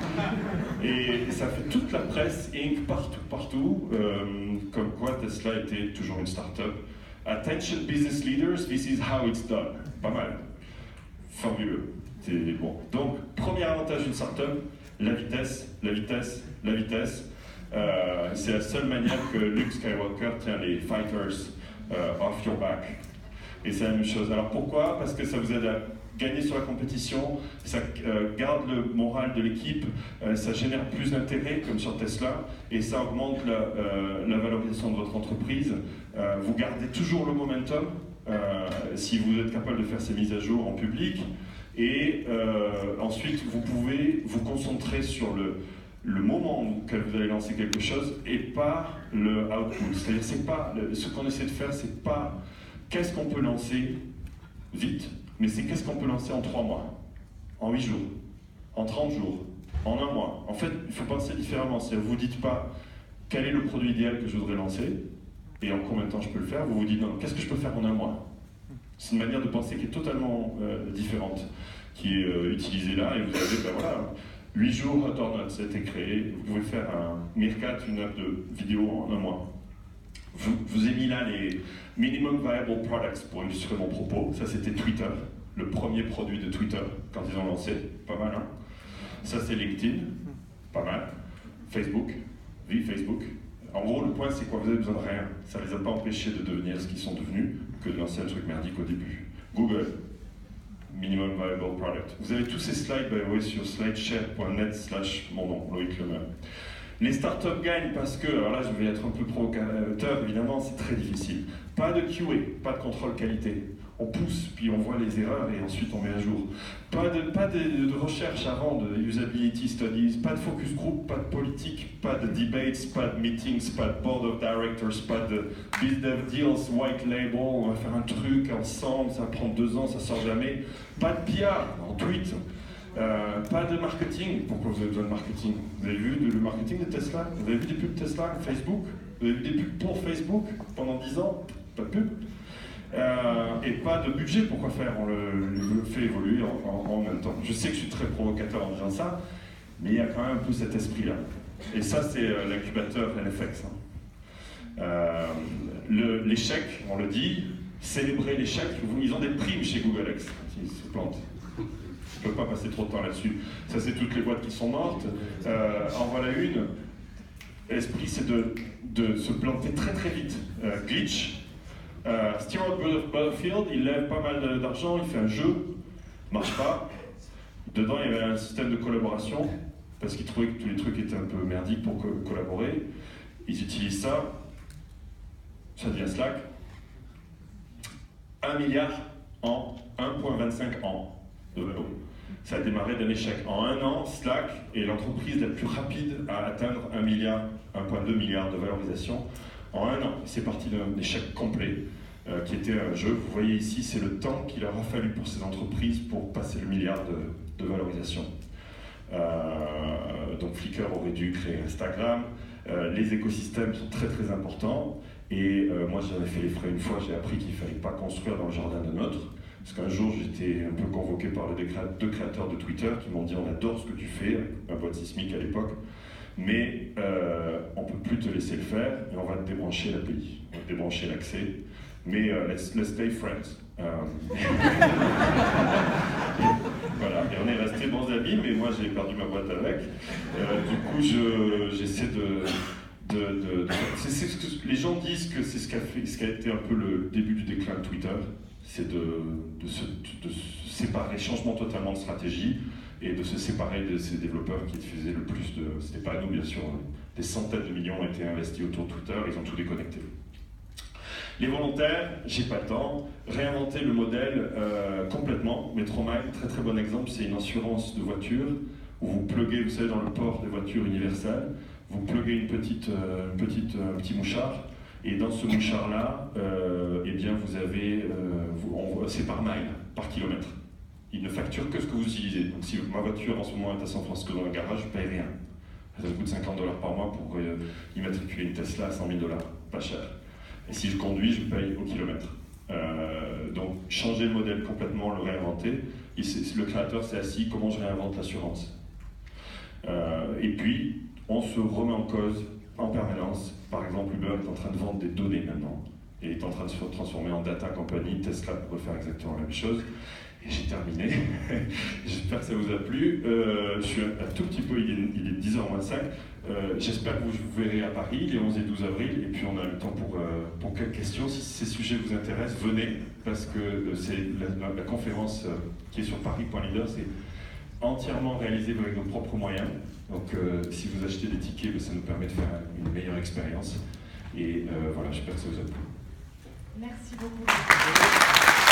Et ça fait toute la presse, Inc partout, partout, euh, comme quoi Tesla était toujours une start-up. Attention business leaders, this is how it's done. Pas mal. Fabuleux. C'est bon. Donc, premier avantage d'une startup, la vitesse, la vitesse, la vitesse. Euh, c'est la seule manière que Luke Skywalker tient les fighters euh, off your back. Et c'est la même chose. Alors pourquoi? Parce que ça vous aide à gagner sur la compétition, ça euh, garde le moral de l'équipe, euh, ça génère plus d'intérêt comme sur Tesla, et ça augmente la, euh, la valorisation de votre entreprise. Euh, vous gardez toujours le momentum euh, si vous êtes capable de faire ces mises à jour en public, et euh, ensuite vous pouvez vous concentrer sur le, le moment où vous allez lancer quelque chose et pas le output. C'est-à-dire, c'est pas ce qu'on essaie de faire, c'est pas qu'est-ce qu'on peut lancer vite, mais c'est qu'est-ce qu'on peut lancer en trois mois, en huit jours, en trente jours, en un mois. En fait, il faut penser différemment. C'est-à-dire, vous ne dites pas quel est le produit idéal que je voudrais lancer et en combien de temps je peux le faire. Vous vous dites non, qu'est-ce que je peux faire en un mois. C'est une manière de penser qui est totalement euh, différente, qui est euh, utilisée là, et vous avez, ben voilà, huit jours, Hot or Not, ça a été créé. Vous pouvez faire un Meerkat, une app de vidéo en un mois. Je vous ai mis là les Minimum Viable Products pour illustrer mon propos. Ça, c'était Twitter, le premier produit de Twitter quand ils ont lancé. Pas mal, hein? Ça, c'est LinkedIn. Pas mal. Facebook. Oui, Facebook. En gros, le point, c'est quoi? Vous avez besoin de rien. Ça ne les a pas empêchés de devenir ce qu'ils sont devenus que de lancer un truc merdique au début. Google. Minimum Viable Product. Vous avez tous ces slides, by the way, sur slideshare point net slash mon nom, Loic. Les startups gagnent parce que, alors là je vais être un peu provocateur, évidemment, c'est très difficile. Pas de Q A, pas de contrôle qualité. On pousse, puis on voit les erreurs et ensuite on met à jour. Pas de, pas de, de recherche avant, de usability studies, pas de focus group, pas de politique, pas de debates, pas de meetings, pas de board of directors, pas de biz dev deals, white label, on va faire un truc ensemble, ça va prendre deux ans, ça sort jamais. Pas de P R en tweet. Euh, pas de marketing. Pourquoi vous avez besoin de marketing? Vous avez vu le marketing de Tesla? Vous avez vu des pubs Tesla, Facebook? Vous avez vu des pubs pour Facebook pendant dix ans? Pas de pub. Euh, et pas de budget, pourquoi faire? On le, le fait évoluer en, en, en même temps. Je sais que je suis très provocateur en disant ça, mais il y a quand même un peu cet esprit-là. Et ça, c'est euh, l'incubateur N F X. Hein. Euh, l'échec, on le dit, célébrer l'échec, ils ont des primes chez Google X, s'ils se plantent. Je ne peux pas passer trop de temps là-dessus. Ça, c'est toutes les boîtes qui sont mortes. Euh, en voilà une. L'esprit, c'est de, de se planter très très vite. Euh, glitch. Euh, Stewart Butterfield, il lève pas mal d'argent, il fait un jeu, marche pas. Dedans, il y avait un système de collaboration, parce qu'il trouvait que tous les trucs étaient un peu merdiques pour co collaborer. Ils utilisent ça. Ça devient Slack. un milliard en un virgule vingt-cinq ans. Ça a démarré d'un échec. En un an, Slack est l'entreprise la plus rapide à atteindre un milliard, un virgule deux milliard de valorisation. En un an, c'est parti d'un échec complet, euh, qui était un jeu. Vous voyez ici, c'est le temps qu'il aura fallu pour ces entreprises pour passer le milliard de, de valorisation. Euh, donc Flickr aurait dû créer Instagram. Euh, les écosystèmes sont très très importants. Et euh, moi, j'avais fait les frais une fois, j'ai appris qu'il ne fallait pas construire dans le jardin d'un autre. Parce qu'un jour, j'étais un peu convoqué par les deux créateurs de Twitter qui m'ont dit « on adore ce que tu fais », ma boîte sismique à l'époque, mais euh, on ne peut plus te laisser le faire et on va te débrancher l'A P I, on va te débrancher l'accès, mais uh, let's, let's stay friends. Euh... voilà, et on est restés bons amis, mais moi j'ai perdu ma boîte avec. Euh, du coup, j'essaie de... De, de, de, c'est, c'est ce que les gens disent que c'est ce qu'a fait, ce qui a été un peu le début du déclin de Twitter, c'est de, de, se, de se séparer, changement totalement de stratégie, et de se séparer de ces développeurs qui faisaient le plus de... C'était pas nous, bien sûr, des centaines de millions ont été investis autour de Twitter, ils ont tout déconnecté. Les volontaires, j'ai pas le temps, réinventer le modèle euh, complètement. Metromile, très très bon exemple, c'est une assurance de voiture, où vous pluguez, vous savez, dans le port des voitures universelles, vous pluguez une petite, euh, une petite, un petit mouchard, et dans ce mouchard-là, euh, eh bien vous avez, euh, c'est par mile, par kilomètre. Il ne facture que ce que vous utilisez. Donc si ma voiture en ce moment est à San Francisco dans un garage, je ne paye rien. Ça me coûte cinquante dollars par mois pour euh, immatriculer une Tesla à cent mille dollars, pas cher. Et si je conduis, je paye au kilomètre. Euh, donc changer le modèle complètement, le réinventer. Et le créateur s'est assis, comment je réinvente l'assurance. euh, Et puis, on se remet en cause en permanence. Par exemple, Meur est en train de vendre des données maintenant. Et est en train de se transformer en data company. Tesla pourrait faire exactement la même chose. Et j'ai terminé. J'espère que ça vous a plu. Euh, je suis un, un tout petit peu, il est, il est dix heures moins cinq. Euh, J'espère que vous vous verrez à Paris les onze et douze avril. Et puis on a le temps pour, euh, pour quelques questions. Si ces sujets vous intéressent, venez. Parce que euh, c'est la, la, la conférence euh, qui est sur paris point leaders, c'est entièrement réalisé avec nos propres moyens. Donc euh, si vous achetez des tickets, ben, ça nous permet de faire une meilleure expérience. Et euh, voilà, j'espère que ça vous a plu. Merci beaucoup.